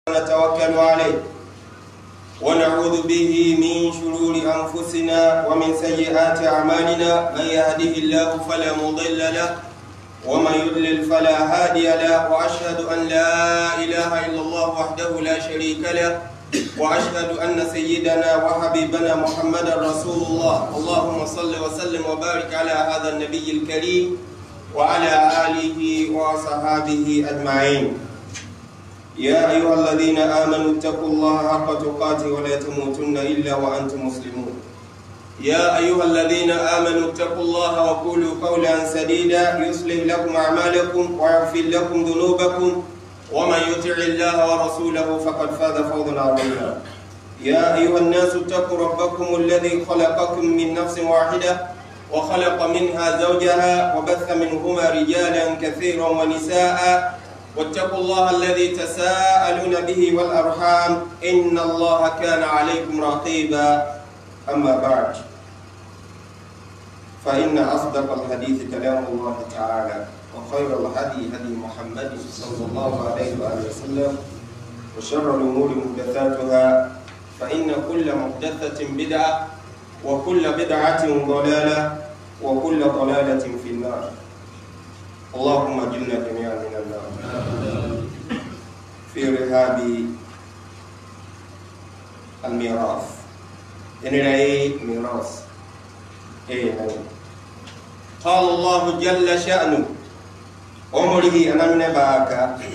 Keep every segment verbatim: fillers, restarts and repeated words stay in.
نتوكل عليه ونعوذ به من شرور أنفسنا ومن سيئات أعمالنا. من يهده الله فلا مضل له ومن يضلل فلا هادي له، وأشهد أن لا إله إلا الله وحده لا شريك له، وأشهد أن سيدنا وحبيبنا محمد رسول الله. اللهم صل وسلم وبارك على هذا النبي الكريم وعلى آله وصحابه أجمعين. يا أيها الذين آمنوا اتقوا الله حق تقاته ولا تموتن إلا وأنتم مسلمون. يا أيها الذين آمنوا اتقوا الله وقولوا قولا سديدا يصلح لكم أعمالكم ويغفر لكم ذنوبكم، ومن يطع الله ورسوله فقد فاز فوزا عظيما. يا أيها الناس اتقوا ربكم الذي خلقكم من نفس واحدة وخلق منها زوجها وبث منهما رجالا كثيرا ونساء، واتقوا الله الذي تساءلون به والأرحام إن الله كان عليكم رقيبا. أما بعد، فإن أصدق الحديث كلام الله تعالى، وخير الهدي هدي محمد صلى الله عليه وآله وسلم، وشر الأمور محدثاتها، فإن كل محدثة بدعة، وكل بدعة ضلالة، وكل ضلالة في النار. اللهم اجعلنا جميعا من النار. في رحاب الميراث. إن رأي ميراث. إيه قال الله جل شأنه أمره أنا نباك.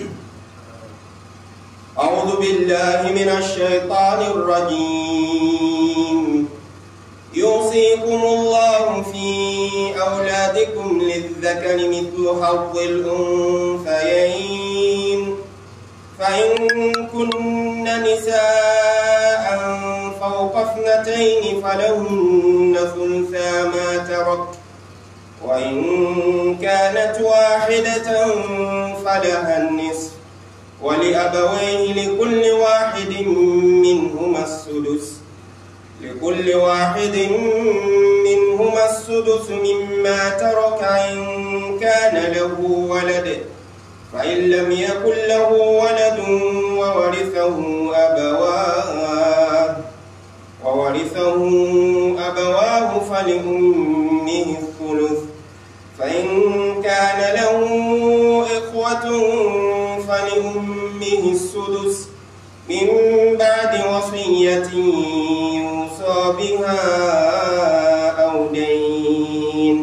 أعوذ بالله من الشيطان الرجيم. يوصيكم الله في أولادكم للذكر مثل حظ الأنثيين، فإن كن نساء فوق اثنتين فلهن ثلثا ما ترك، وإن كانت واحدة فلها النصف، ولأبويه لكل واحد منهما السدس لكل واحد منهما السدس مما ترك إن كان له ولد، فإن لم يكن له ولد وورثه أبواه وورثه أبواه فلأمه الثلث، فإن كان له إخوة فلأمه السدس من بعد وصية يوصى بها أو دين.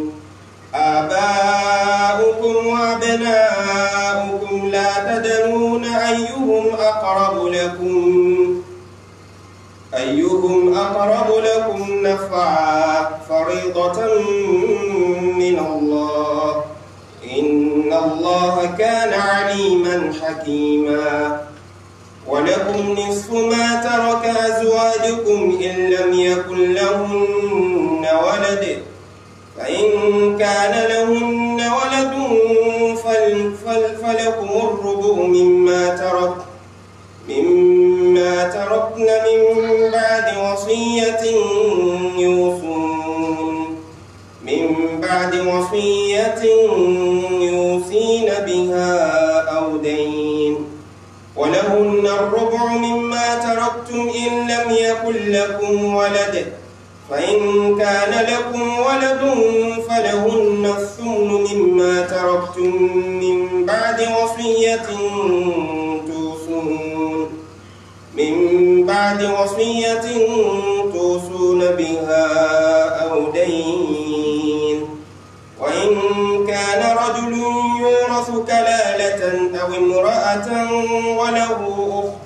آباؤكم وأبناؤكم لا تدرون أيهم أقرب لكم أيهم أقرب لكم نفعا فريضة من الله، إن الله كان عليما حكيما. ولكم نصف ما ترك أزواجكم إن لم يكن لهن ولد، فإن كان لهن ولد فلكم الربع مما ترك مما تركن من بعد وصية يوصون من بعد وصية يوصين بها أو دين. ولهن الربع مما تركتم إن لم يكن لكم ولد، فإن كان لكم ولد فلهن الثمن مما تركتم من بعد وصية توصون من بعد وصية توصون بها أو دين. وإن كان رجل يورث كلالة أو امرأة وله أخت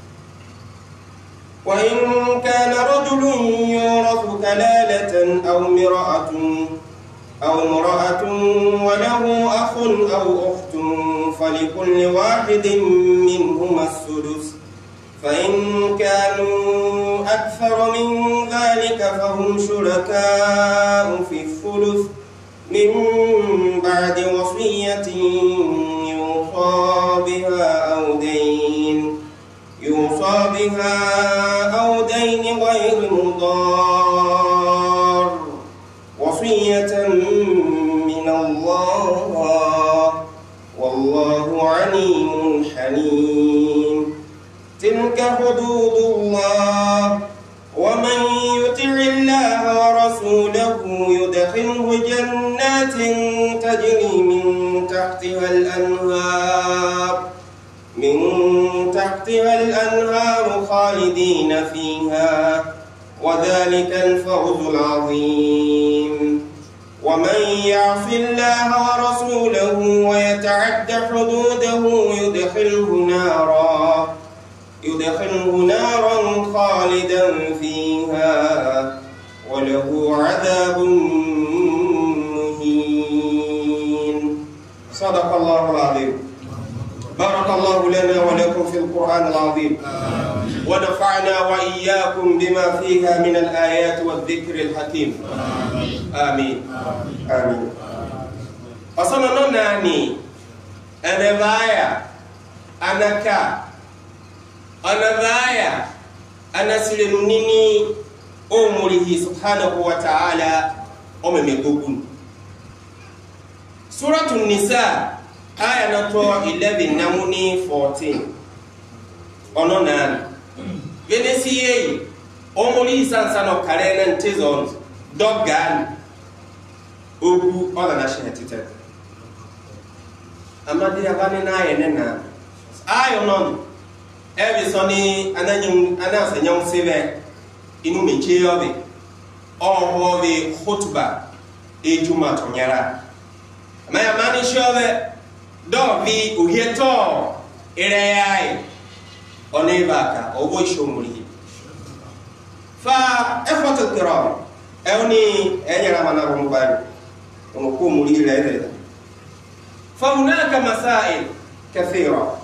وإن كان رجل يورث كلالة أو امرأة أو امرأة وله أخ أو أخت فلكل واحد منهما السدس، فإن كانوا أكثر من ذلك فهم شركاء في الثلث من بعد وصية يوصى بها أو دين يوصى بها أو دين غير مضار، وصية من الله والله عليم حليم. تلك حدود الله ومن يطع الله ورسوله يدخله جنات تجري من تحتها الأنهار من تحتها الأنهار خالدين فيها وذلك الفوز العظيم ومن يعص الله ورسوله ويتعد حدوده يدخله نارا يدخله نارا خالدا فيها وله عذاب مهين. صدق الله العظيم. بارك الله لنا ولكم في القرآن العظيم ونفعنا وإياكم بما فيها من الآيات والذكر الحكيم. آمين آمين. أصلا ناني أنا بايا أنا كا أنا بايا أنا سلنيني أمره سبحانه وتعالى أمم بقول سورة النساء آية نتوى eleven نموني fourteen ono nan venesiye omori sansano karena ntezon dogan ogu ola na shehetite amadi abane na aye nena ayo non ebi soni ananyum anasa nyam sebe inu meche yobe oho be khutba ejuma tonyara amaya mani shobe do vi uhieto ireyai onibaka obo ishomuri fa ikhwat al-kiram awni enyara mana rumbani ونقوم إلى ذلك. فهناك مسائل كثيرة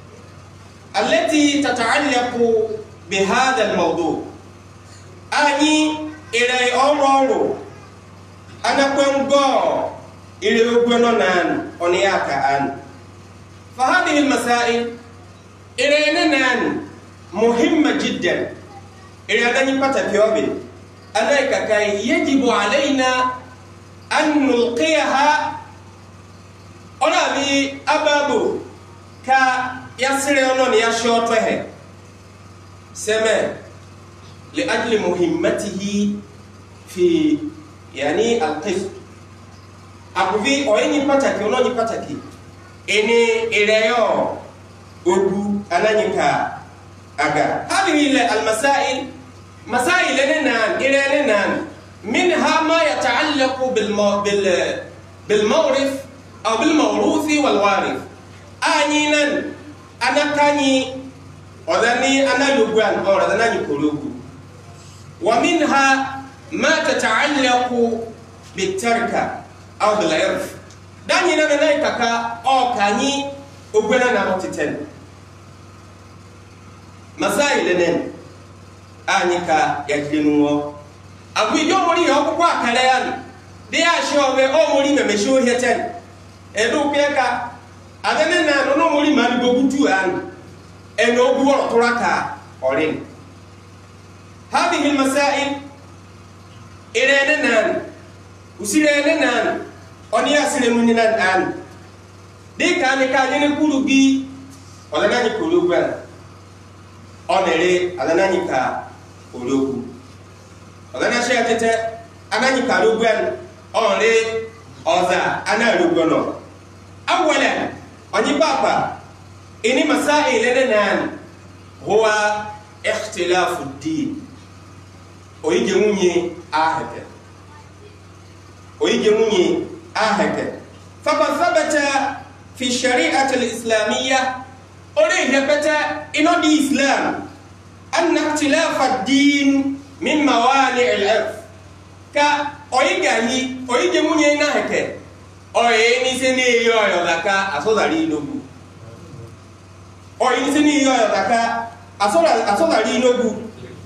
التي تتعلق بهذا الموضوع. أني إلى أمره أنا كنت إلى أبنان أنياك أن فهذه المسائل إلى أننا مهمة جدا إلى أن نتكلم أنك كي يجب علينا أن نلقيها أنا بي أبابو كا يسرعون يشوطه سمع لأجل مهمته في يعني القسط أبوي أويني باتاكي أوني باتاكي إني إليو أبو أنانيكا أغا هذه المسائل مسائل لنان إلى لنان منها ما يتعلق بالمو... بال... بالمورث أو بالموروث والوارث. أنينا أنا كاني أذني أنا لبوان أو أذني كلوب. ومنها ما تتعلق بالتركة أو بالإرث. دانينا نايكاكا أو كاني أبونا نامتتن. مسائل لنن أنيكا يجلنوا agui yo mori yo kwa kale yan de a sho we o mori me me sho heten e do pe ka adene na no no mori ma ni bogutu an e no bu wo turaka orin هذه المسائل إلى نان وسيلة نان أني أسيل من نان an de ka ne ka ne kulu bi wala na ni kulu ba onere ala na ni ka ologu Ogana share tete anani karugwan onre oza ana rugono awalan oni papa ini masail lenan huwa ikhtilafu ad-din oije munye ahete oije munye ahete faqad thabata fi shari'ati al-islamiyyah oreje beta ino di islam an ikhtilafu ad-din min mawani al-irth ka oyigahi oyije munye na heke oye ni se ni yo yo daka asodari inogu oye ni se ni yo yo daka asodari asodari inogu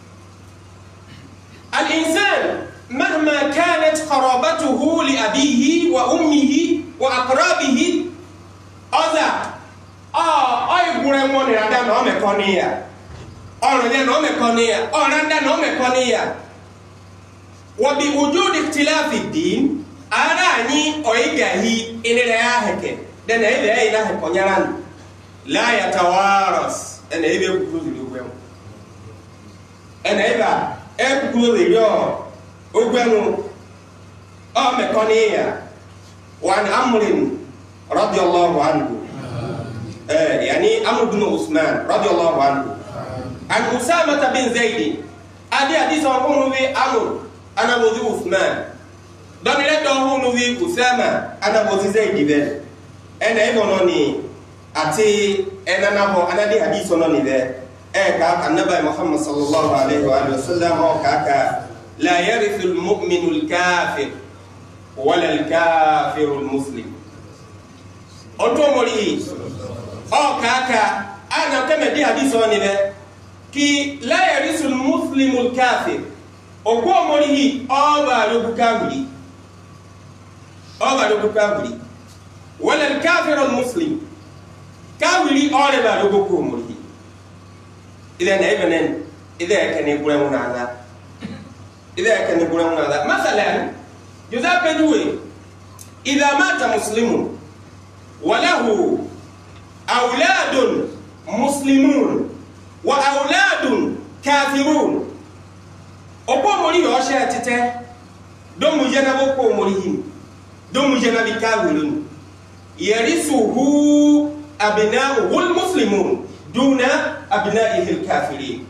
al-insan mahma kanat qarabatuhu li abihi wa ummihi wa aqrabihi aza ah ay gure mo ni ada no me koniya ọ̀rọ̀ yẹn no me konia ọ̀rọ̀ nda no me konia wa bi wujud ikhtilaf ad-din ara ni oigahi inere aheke dena ile ila he konyaran la yatawaras ene ebe ku zuri ogwenu ene ebe e ku zuri o ogwenu o me koniya wa an amrin radiyallahu anhu eh yani amr ibn usman radiyallahu anhu an usama bin zaid adi hadith wa kunu bi amr ana bozi usman don ile do hunu bi usama ana bozi zaid be ene ebo no ni ati ena nabo ana di hadith no ni be e ka annabi muhammad sallallahu alaihi wa alihi wasallam o ka ka la yarithu almu'minu alkafir wala alkafiru almuslim oto mori o kaka ana kama di hadith woni be ki la yarisul muslimul kafir ogwo mori hi o ba lo bukabri o ba lo bukabri wala al kafir al muslim kawili o le ba lo bukko mori idan ibnen idan kan ibure mun ala idan kan ibure mun ala masalan yuzabe duwe idha mata muslimun وله أولاد مسلمون وأولاد كافرون أبو مولي يوشي تته دوم جنب أبو مولي دوم جنب كافرون يرثه أبناؤه المسلمون دون أبنائه الكافرين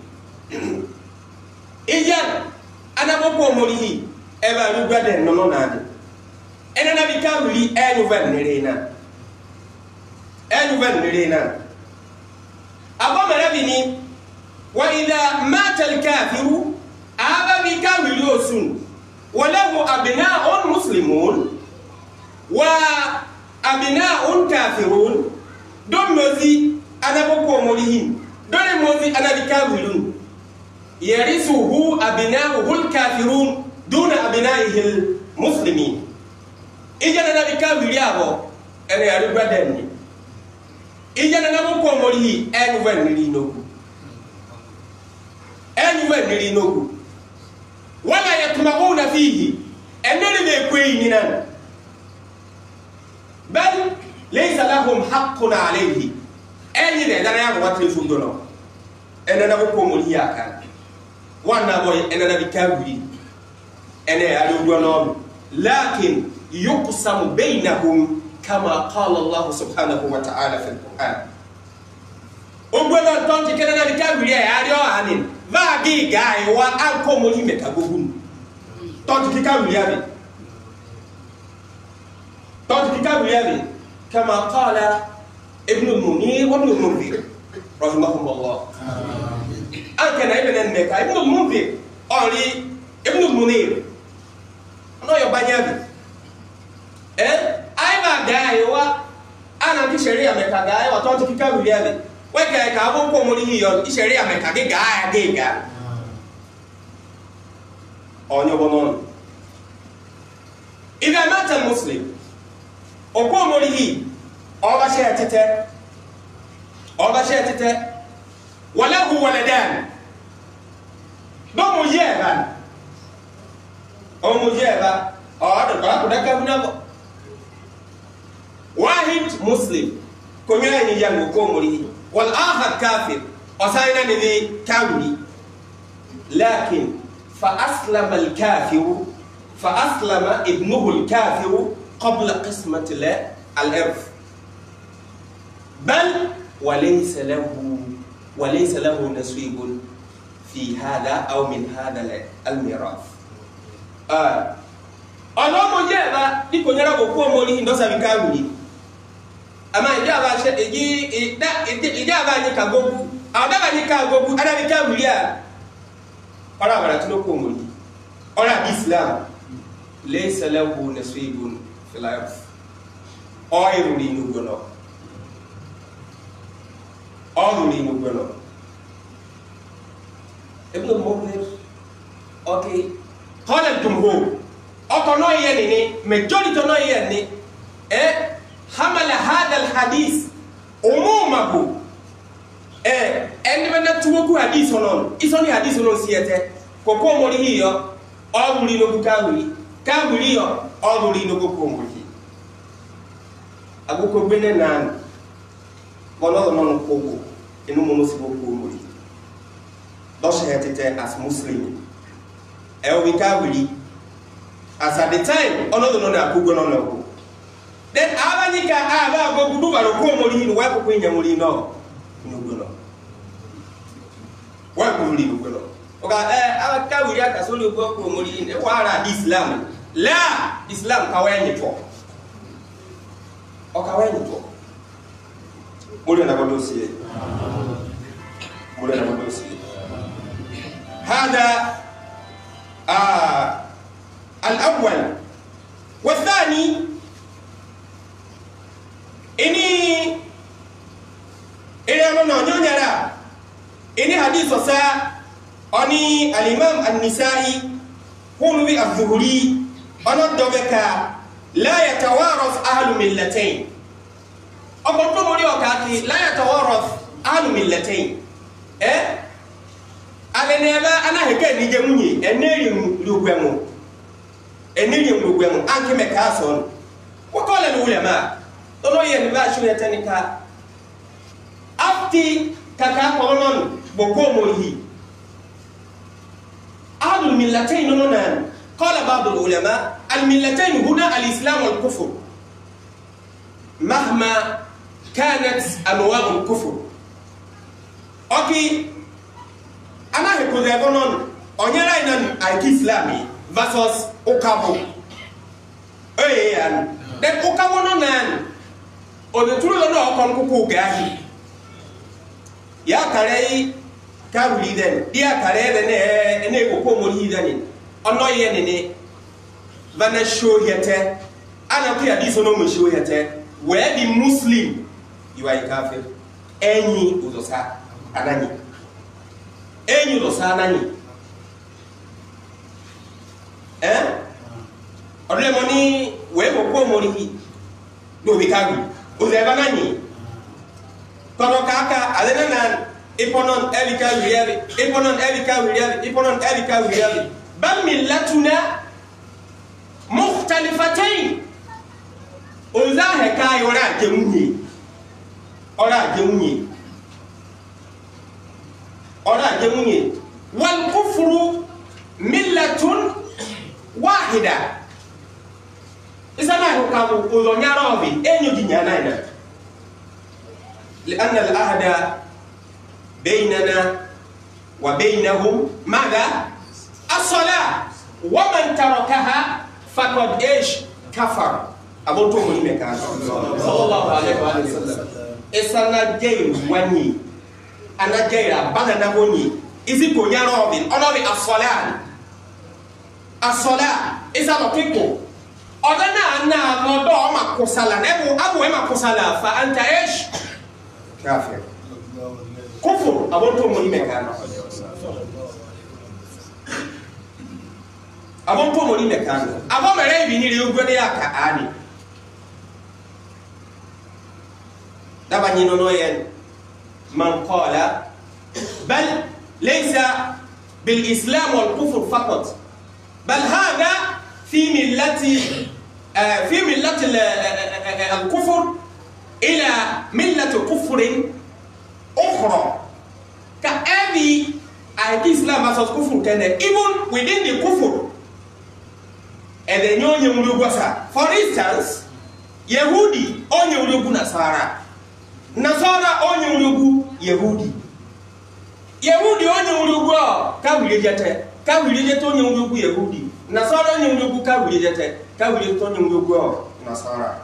إذن أنا أبو مولي أبا رغد نونادي أنا نبي كافري أنو فنرينا أنو فنرينا أبو مرابني وإذا مات الكافر أبا بكافر يوسون وله أبناء مسلمون وأبناء كافرون دون موزي أنا بكو موليهم دون موزي أنا بكافرون يرثه أبناؤه الكافرون دون أبنائه المسلمين إذا أنا بكافر يابو أنا يارب بدني إذا أنا بكو موليه أنو فنرينو أنو فنرينو ولا يطمعون فيه أنني بكويننا بل ليس لهم حق عليه أني ده أنا يا واتري فندنا أنا بكو موليه أكان وانا بوي أنا بكافري أنا يارب لكن يقسم بينهم كما قال الله سبحانه وتعالى في القرآن. أقول لك كنا نتكلم يا أريو عنين فاجي جاي وأنكم مولين بتقولون تونت كتاب يابي تونت كتاب يابي كما قال ابن المنير وابن المنذر رحمهم الله. أكن ابن المكة ابن المنذر أولي ابن المنير أنا يبانيابي eh aiba dai wa ana ki sharia me ka dai wa to ti ka wi ale we ka ka bo ko mo ni yo sharia me ka ge ga ge ga onyo bonon idha mata muslim o ko mo ni o ba she tete o ba she tete wala hu waladan do mo yeba o mo yeba o da ko da ka buna واحد مسلم كونياني يانغو كوموري والآخر كافر وساينا نذي كامري لكن فأسلم الكافر فأسلم ابنه الكافر قبل قسمة الإرث بل وليس له وليس له نصيب في هذا أو من هذا الميراث. آه. أنا مجيبا ديكو نراغو كوموري ندوسا بكامري ama ijaba she iji ida ijaba ni kagogu adaba ni kagogu ada ni kawulia ora bara tuno ko muri ora islam laysa lahu nasibun fil arth ayru ni nugono ayru ni nugono ibn al-Mundhir okay qala al-jumhur otono yeni majority no yeni eh حمل هذا الحديث عمومه eh en bana tuwoku hadith onon isoni hadith onon siete ko ko mori hiyo awuri no kawuri kawuri yo awuri no ko mori aguko bene nan bono non kogo inu mo si boku muri do shehete as muslim e o bika wili as at the time ono do no na akugo no no then abanyika aba go gudu baro ko muri ni wa ko nya muri no no no wa ko muri no no oka eh aba ka wili aka so le go ko muri ni wa ra islam la islam ka wa nyi to oka wa nyi to muri na bodo si muri na bodo si هذا آه الأول والثاني إني إني أنا نونيا لا إني حديث سا أني الإمام النسائي هو في الظهري أنا دوبكا لا يتوارث أهل ملتين أقول لكم أكاكي لا يتوارث أهل ملتين إيه aleneba ana heke ni jemunyi eneri lugwemu eneri lugwemu anke mekason wakola ulama tono yen ba shu yatanika afti kaka konon bokomo hi ahlu millatayn nonan qala ba'd ulama al millatayn huna al islam wal kufr مهما كانت انواع الكفر اوكي ana he ko de gonon onyara ina aiki islami versus okabo eh an den okabo no nan o de turu no kon kuku gahi ya kare ka wuli den ya kare de ne ne ko ko mo hi den ono ye ne ne bana show yete ana ko ya diso no mo show yete we be muslim you are kafir enyi uzosa anani enyi lo sana ni eh odle moni we ko ko mori hi do bi kagu o le bana ni kono kaka alena nan iponon elika wiyari iponon elika wiyari iponon elika wiyari bal millatuna mukhtalifatayn o za he kai ora jemunyi ora jemunyi ora jemunye wal kufru millatun wahida isana ko kamu ko nyaro bi enyo dinyana ina لأن العهد بيننا وبينهم ماذا الصلاة ومن تركها فقد ايش كفر ابو تو مي مكان صلى الله عليه وسلم اسنا جاي واني ana jaira bana na woni isi ko nyaro bi ono bi as-salat as-salat isa no people odana na mo do ma kusala na bu abu e ma kusala fa anta ish kafir kufur abonto mo ime kana abonto mo ime kana abo mere bi ni re ogwe ne aka ani daba nyino no yen من قال بل ليس بالإسلام والكفر فقط بل هذا في ملة في ملة الكفر إلى ملة كفر أخرى كأبي الإسلام versus كفر كان even within the كفر and then you for instance Yehudi on your Nasara Nasara onye urugu Yehudi Yehudi onye urugu ka wilijete ka wilijete onye urugu Yehudi Nasara onye urugu ka wilijete ka wilijete onye urugu Nasara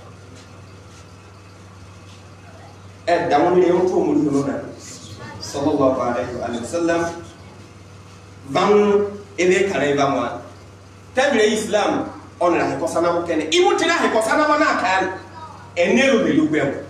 e dawo ni on to mu no na sallallahu alaihi wa sallam van ebe kare ba mo tabire islam on la ko sana ko kene imu tira he ko sana wana kan enero be lugwe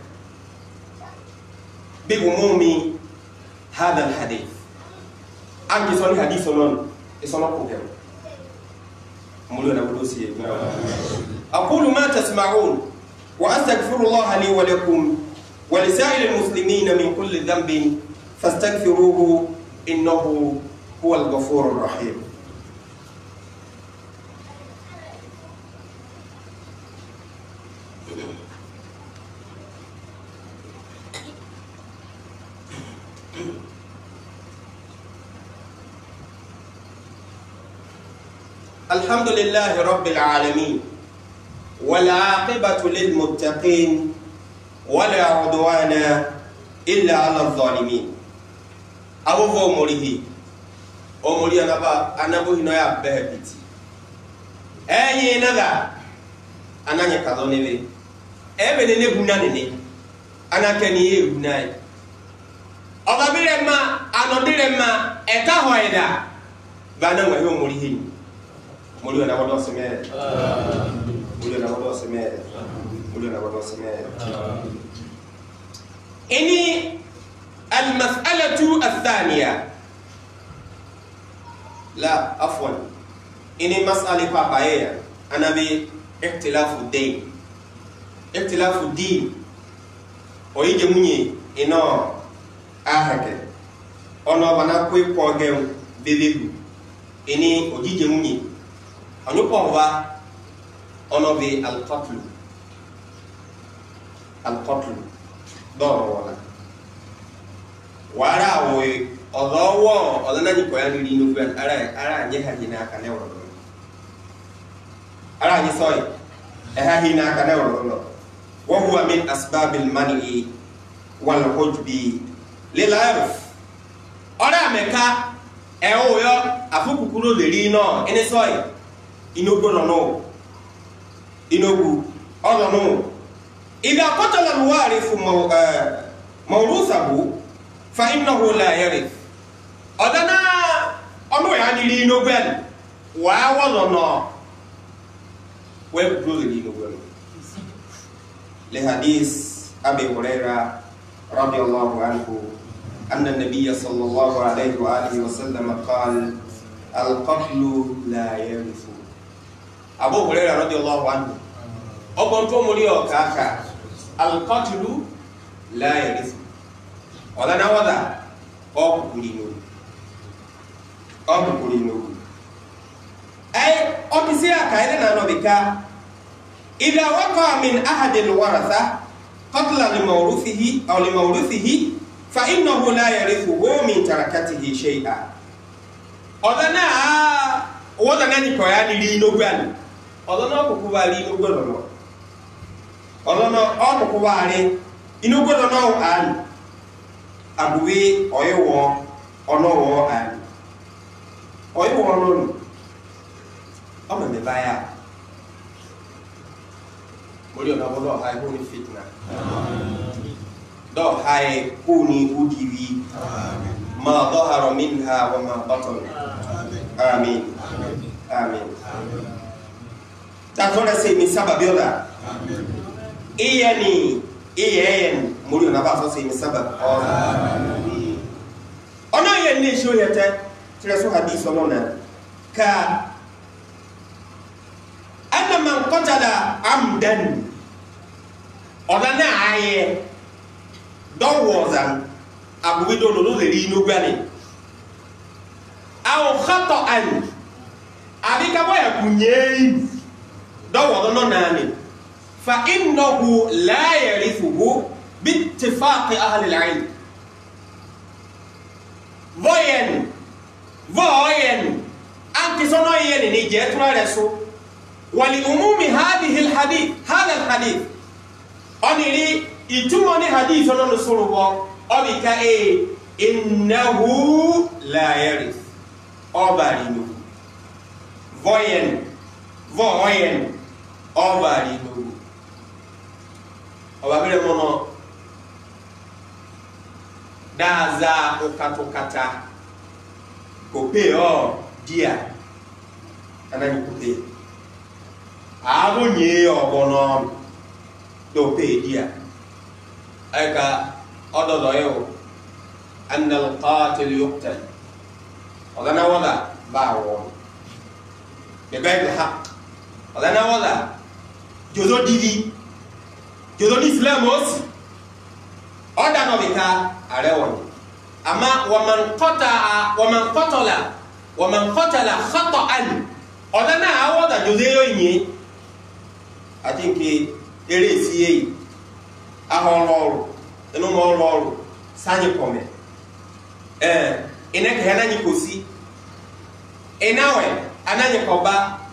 بأموم هذا الحديث أنك صلي حديث نون إسمع كوكب مولونا بلوسي أقول ما تسمعون وأستغفر الله لي ولكم ولسائر المسلمين من كل ذنب فاستغفروه إنه هو الغفور الرحيم الحمد لله رب العالمين والعاقبة للمتقين ولا عدوان إلا على الظالمين أبو فومره أمري أنا با أنا بو هنا يا بهبتي أي نذا أنا نكذوني بي أبي نني بناني أنا كني بناي أبا بيرما أنا بيرما إكا هويدا بنا ما هو مريه مريه أنا بدو سمع مريه أنا بدو سمع مريه أنا بدو سمع إني المسألة الثانية لا عفوا إني مسألة بابايا أنا بي اختلاف الدين اختلاف الدين ويجي مني إنه ahake ono bana koi pogem belibu ini ojije munyi anu pomba ono be al qatl al qatl doro wala wara wo odowo odana ni koya ni no gwan ara ara nye ha hina ka ne woro ara ni soy e ha hina ka ne woro wa huwa min asbabil mani wal hujbi lilarif ora meka e o yo afukukuro le ri no eni soy inogo no no inogu odo no ida qatala alwarith mawrusahu fa innahu la yarith odana ono ya ni ri inogo en wa wo no we bro le inogo le hadith abi hurairah radiyallahu anhu أن النبي صلى الله عليه وآله وسلم قال القتل لا يرث أبو هريرة رضي الله عنه أبو تومريو كاكا القتل لا يرث ولا نوضع أو كولينو أو كولينو أي أبسيا كايدنا نوبكا إذا وقع من أحد الورثة قتل لمورثه أو لمورثه فإنه لا يرثه من تركته شيئا أذنا وذنا نكويا لينوغان أذنا كوكوبا لينوغان أذنا أو كوكوبا لي إنوغان نو أن أبوي أيوة أنو أن أيوة أنو أما مبايا مولي أنا بقول هاي هو الفتنة دو هاي كوني أوديوي ما ظهر منها وما بطن آمين آمين تقول سيمي سبب يلا إياني إيان مولي نبأ سيمي سبب أنا يعني شو يتا ترى حديث لنا كا أن من قتل عمدا أنا عاي دوّزان أبوي دولو لري نوغاني أو خطأ أبي كابو يكوني دوّزان ناني فإنه لا يرثه باتفاق أهل العلم voyen voyen أنك سنوين نيجي ترى ولعموم هذه الحديث هذا الحديث أني إتمنى حديث عن رسول الله أبي كأي إنه لا يرث أبارينه voyen voyen أبارينه أبارينه منو daza okatokata kope o dia anani kope abonye obono do pe dia aka ododo yo an al qatil yuqtal wadana wala bawo be bayt al haqq wadana wala jozo divi jozo islam aussi oda no bika arewon ama waman qata'a waman qatala waman qatala khata'an odana awoda jozeyo yin atinki ere siye ahoro eno mo roro sanyi kome eh ina ke hanani kosi enawe ananye koba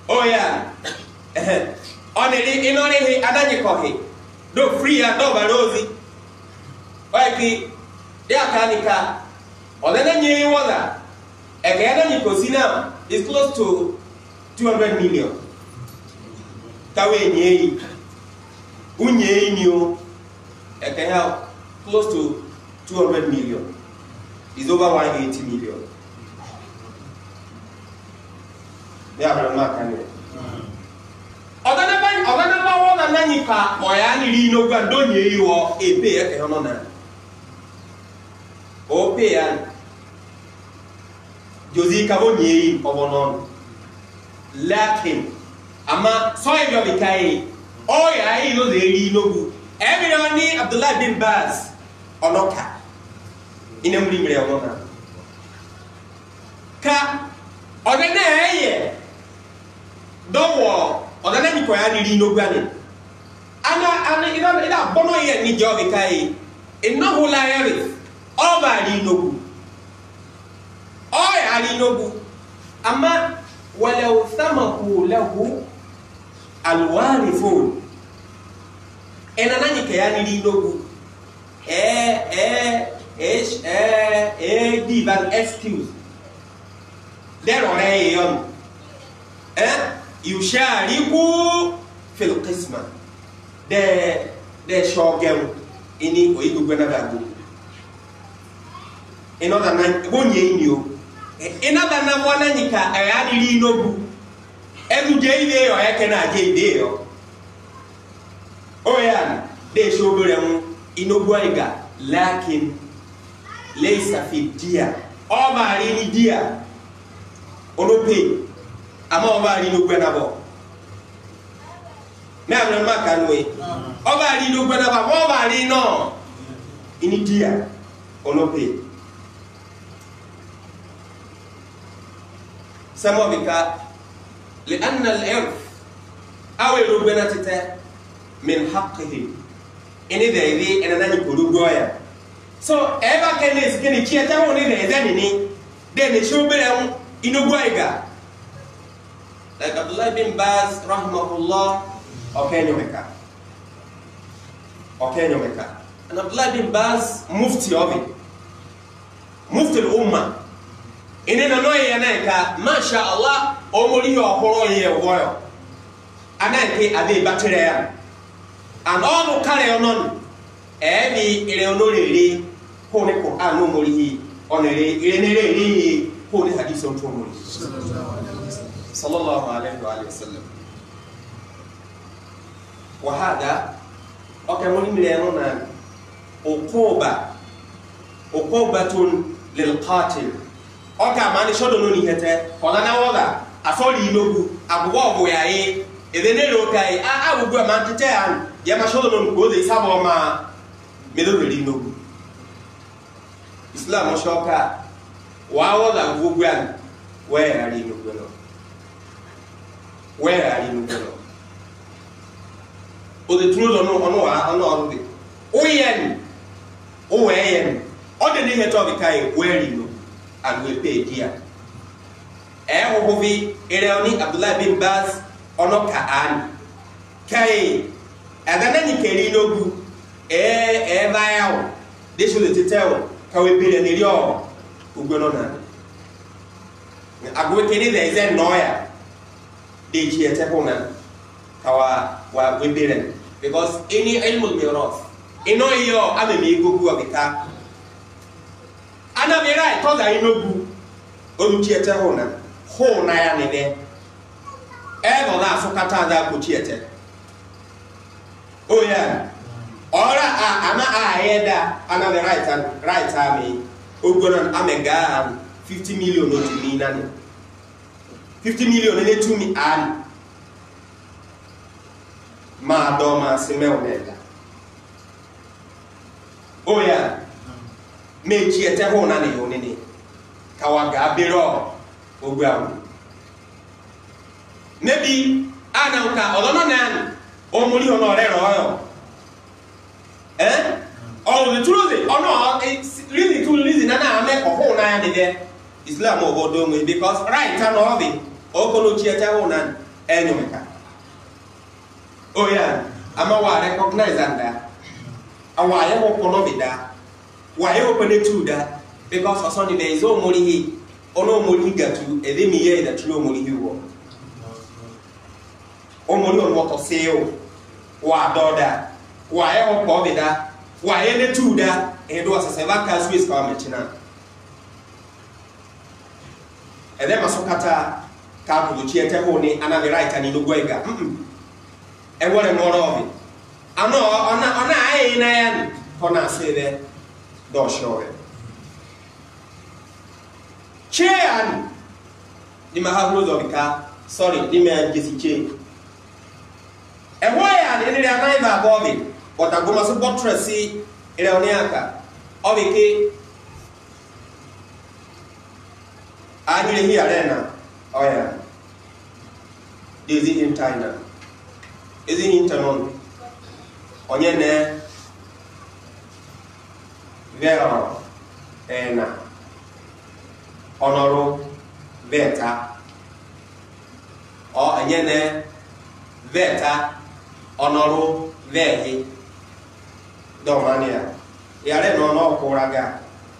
oh yeah only in only he adanye kohe do free and do balozi like dia kanika odana nyi wala e ga adanye kosina is close to two hundred million tawe nyi unye ni o e can have close to two hundred million is over one hundred eighty million. Yeah, but not can you? Other than other than one and then you can or any no good don't you or a pay a canon. O pay and Josie Cavoni or non lacking. Ama soy your decay. Oh, yeah, you know the no good. Everyone Abdullah bin Baz or no cat. In a million. Ka or the nay. Don't war or the name required no granny. Anna and in a bono yet need your decay. In no whole area. All by no good. All I no good. Ama ولو ثمه له الوارثون ena nani kayani nogu eh eh eh eh eh give an excuse there on ayon eh yushariku fil qisma de de shogem ini oyigo gwena dago eno da nan bonye ini o ena da na mwana nyika ayani ri nogu enu je ide yo ekena je ide yo. Oh yeah, they show them inogwaiga, lakin laysa fi dia. Oba rini dia. Onope. Ama oba rini ogwenabo. Me amna maka noe. Oba rini ogwenabo, oba rini no. Ini dia. Onope. Samo bika لأن الإرث أو الربنا من حقهم إن إذا إذا أنا نجي كلو جوايا so ever can this can it cheat out in the then then they show them in Uguayga like Abdullah bin Baz rahimahullah okay no meka okay no meka and Abdullah bin Baz mufti of it mufti al-ummah in no no yanaka masha Allah omori yo horo ye woyo anake ade battery and all the carry on every Eleonoriri, Pony Quran, no Mori, on a Renere, Pony Hadith on Tomori. Sallallahu alayhi wa sallam. Wahada, okay, Molimeana, Okoba, Okobatun, Lil Qatil. Okay, man, showed on Nihete, on an hour, I saw you know, I walk where I if they know, okay, I will go a man to tell. Yamashono go the Saboma middle no Islam Oshoka. Wow, that Gugan. Where are you no? Where are you no? Oh, the truth on no on all of it. Oh, yen. Oh, yen. All the name of the kind where you know and will pay dear. Eh, Obi, Eleoni Abdullah bin Baz, Onoka and Kai. Agana ni keri nogu eh eh bayawo de so le tetewo ka we bele ni rio ugbono na agwe keri de ze noya de ji ete bona ka wa wa we bele because any ilmu miras ino yo amemi gogu abika ana me right to da inogu onu ji ete bona ho na ya ne de e go na so kata da ko ji ete. Oh yeah. Ora ana ayeda ana the right and right army. Ogonan amega fifty million no to me nani. fifty million ne to me an. Ma do ma simeonela. Oh yeah. Me chi ete ho na ne yo ne ne. Kawaga bero ogwa. Maybe ana nka odono nan Omuli on our eh? Oh, the truth is, oh no, it's really too easy. Nana, I make a whole nine there. Islam or Bodome because right and all the Okolo Chiata Onan, enyomeka oh yeah ama wa recognize anda awa ye wo kono bida wa ye open to da because for Sunday there is o mori hi ono mori gatu e de mi ye da tulo mori hi wo o mori on what to say o wa doda wa ye wo ko bida wa ye ne to da e do asese ba ka Swiss ka metina e de masokata ka bu chiete ho ni ana the right ani no gwega mm e wore moro obi ano ona ona ai na yan ona sebe do showe chean di mahablo do bika sorry di me jesi che e waya ni ni ana iba bobi otagoma so botresi ile oni aka obi ke ani le hi arena oya Dizzy in China. Is it internon? Onyene Vero Ena Honoro Veta or Anyene Veta Honoro Vehi Domania. Yare no no Koraga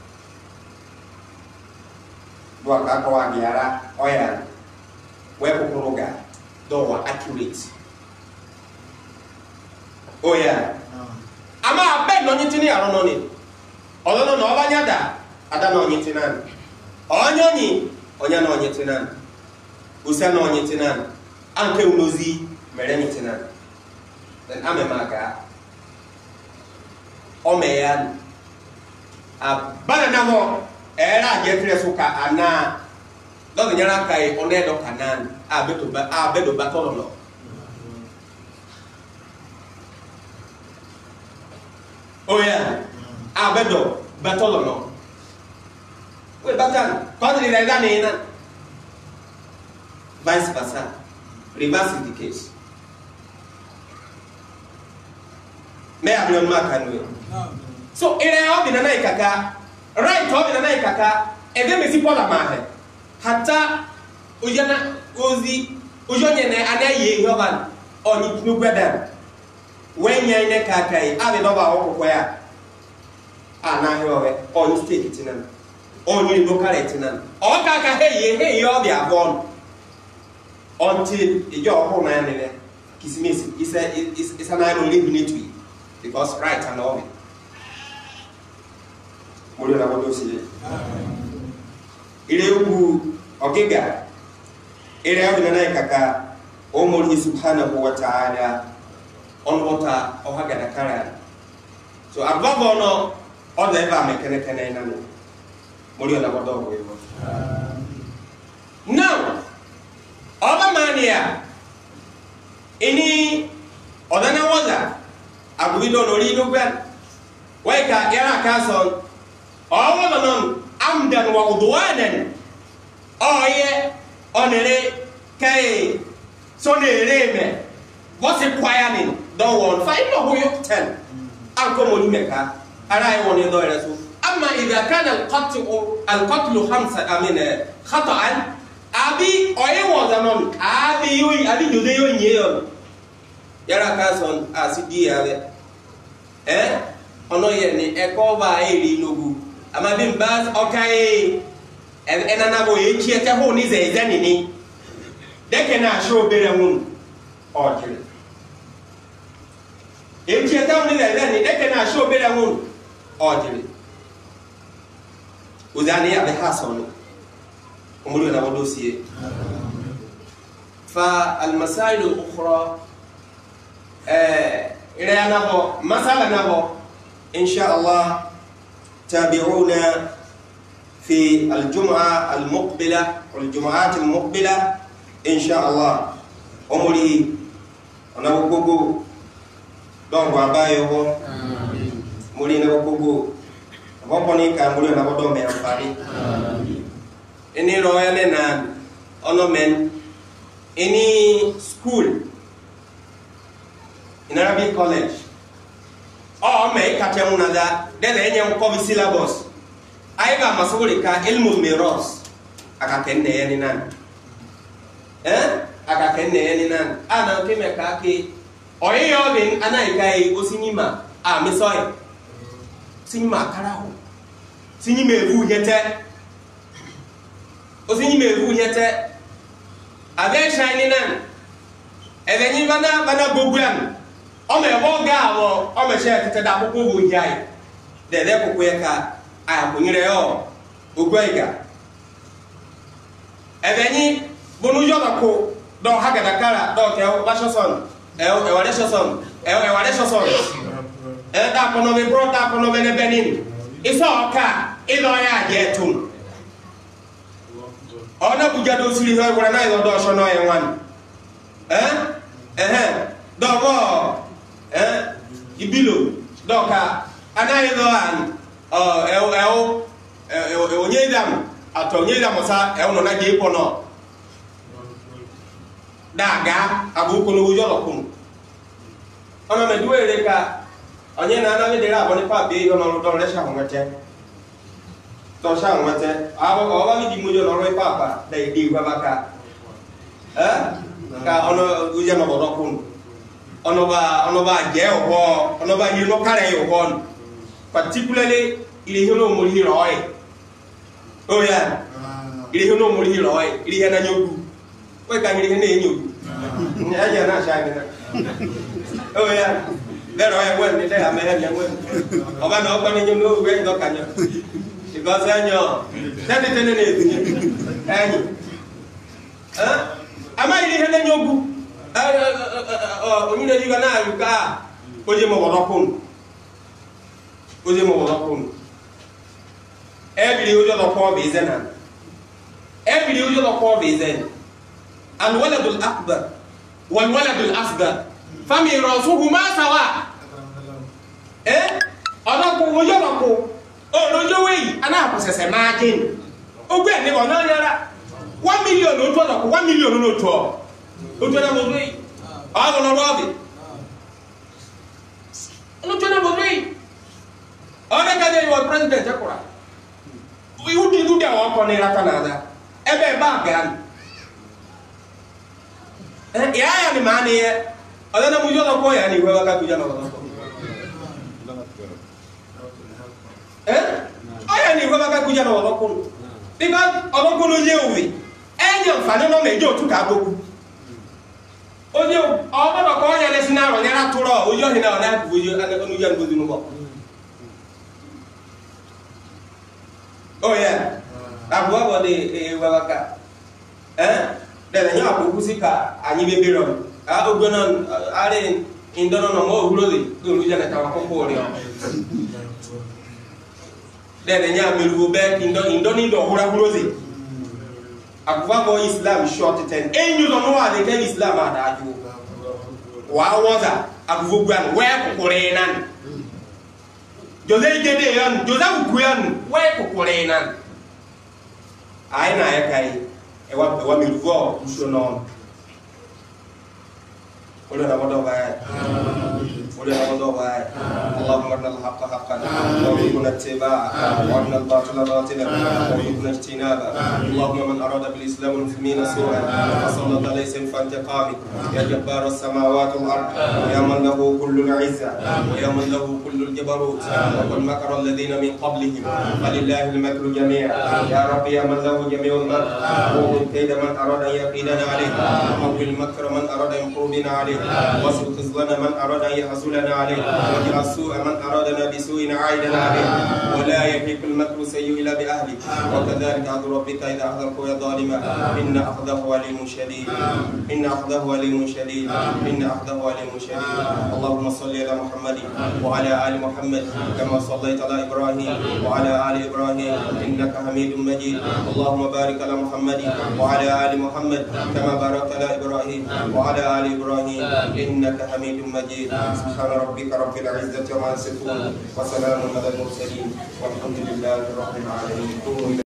Wakakoa Giara Oyan Webukoroga. Though accurate. Oh yeah. Ama abeg no nyitini aro no ni. Olono no obanyada ada no nyitinan. Onyoni onya no nyitinan. Usa no nyitinan. Anke unozi mere nyitinan. Then amemaka. Omeyan. Abana namo era jetre suka ana. Dogo nyara kai onedo kanan abeto ba abedo batolo oh yeah abedo batolo no we batan country like that na vice versa reverse is the case me abion makanwe so ere obi na na ikaka right obi na na ikaka ebe mesi pola mahe hata ujana ozi ujonye ne anaye yoban oni nugweda wenya ine kakai abe baba okoko ya ana yowe oni stake tinan oni local tinan o kaka heye hey yo bi abon until ijo ho na ne kisimisi isa is an iron live because right and all muri na bodo sile ile ugu ogega ile yawo na kaka o muri subhanahu wa ta'ala on wata o haga da kara so ababo no o da eba mekene kene na no muri na bodo go yo now oba mania ini odana waza agubido no ri no gba weka yara kason o no no amdan wa udwanan oye onere kai sonere me what's it quiet don't want find no who you tell anko moni meka ara e woni do rasu amma idha kana al-qatl al-qatl khamsa amina khata'an abi oye wo zaman abi yoyi abi jode yo nyeyo yara kason asidi ale eh ono ye ni e ko ba eri nogu ama bi mbaz okay ena na bo ye chiete ho ni ze zani ni deke na show bere hun ojire e chiete ho ni ze zani deke na show bere hun ojire uzani ya hasan umuri na bodosie fa al masail al ukhra eh ila nabo masala nabo insha Allah تابعونا في الجمعة المقبلة والجمعات المقبلة إن شاء الله أمري أنا بقول دون وابايو أمري أنا بقول وابني كأمري أنا بدون بيرفعني إني رويال نان أنا من إني school in Arabic college oh me katemuna da dele enye ko syllabus aiba masuri ka ilmu miras akakende yani nan eh aka kenne yani nan ana ke me ka ke oyi yo bin ana ikai osinyima a me soy sinyima karaho sinyima evu yete osinyima evu yete abe shine nan ebenyi bana bana goguan o me bo ga wo o me she tete da popo bo yai de de popo ye ka a ko nyire yo ogwaiga ebenyi bonu yo ko do haga da kara do ke o bashoson e o e wale shoson e o e wale shoson e da kono be bro da kono be ne benin iso oka ilo ya je tun ona buja do siri ho wala na do so no e wan eh eh do go eh ibilo do ka ana do an o e o e o e onye dam ato onye dam sa e no na je ipo no daga abu ko no yo lo kun ona me duere ka onye na na me de ra bo ni pa be yo no do le sha ho ngate to sha ho ngate abo o ba mi di mo yo no ro pa pa dai di ba ka eh ka ono u ya no bo do kun ono ba ono ba je o ho ono ba ni no kare yo ho particularly ile yo no mo ri ro e o ya ile yo no mo ri ro e ile na nyogu we ka ni ne nyogu ni aja na sha ni na o ya le ro e we ni le a me ya we o ba no ko ni nyogu we ndo ka nyo because anyo tete tene ne ni anyi eh ama ile ne nyogu o ni ne diga na ru ka o je mo woro kun o je mo woro kun e bi o je lo ko be zena e bi o je lo ko be zena الولد الأكبر والولد الأصغر فميراثهما سواء eh ona ko wojo ko o lojo we ana ko sese margin o gbe ni ona yara one million o to ko one million no to o to na mo we a go no robi o to na mo we ona ka de yo president akora we would do that one ko ni ra Canada ebe ba gan eh ya ya ni mani ye ala na mujo ko ya ni wewa ka kuja na ko eh aya ni wewa ka kuja na ko because obo ko no yewi enyo fa no me jo tu ka gogu oje obo ba ko ya le sinaro ya ra turo ojo hina na ku ojo ana ko no ya ngozi no ko oh yeah abuwa bo de wewa ka eh dele nya ko kusika anyi bebero a ogono are indono no mo hurozi do lu jana ta ko ko ri dele nya meru be indo indoni do hura hurozi akwa bo islam short ten enyu no no ade ken islam ada aju wa waza akwo gwan we ko ri nan jose gede yan jose ku yan we ko ri nan ai na ya kai ewa ewa miruvo ushono ole na bodo ba ole na bodo ba Allahumma arina al-haqqa haqqan wa arina ittiba'a wa arina al-batila batilan wa arina ijtinaba Allahumma man arada bil islam wal muslimina su'an fasallat alayhi sayfan intiqami ya jabbar as-samawati wal ard ya man lahu kullu al-'izza wa ya man lahu kullu al-jabarut wa qad makara alladhina min qablihim falillahi al-makru jami'an ya rabbi ya man lahu jami'ul makr كيد من أراد أن يقيدنا عليه وحول المكر من أراد أن يقربنا عليه واسلك خذلان من أراد أن يحصلنا عليه واجعل السوء من أرادنا بسوء عائدنا عليه ولا يحيق المكر السيء إلا بأهله وكذلك أخذ ربك إذا أخذ القرى ظالما إن أخذه أليم شديد إن أخذه أليم شديد إن أخذه أليم شديد اللهم صل على محمد وعلى آل محمد كما صليت على إبراهيم وعلى آل إبراهيم إنك حميد مجيد اللهم بارك على محمد وعلى آل محمد كما باركت على إبراهيم وعلى آل إبراهيم إنك حميد مجيد سبحان ربك رب العزة عما يصفون وسلام على المرسلين والحمد لله رب العالمين.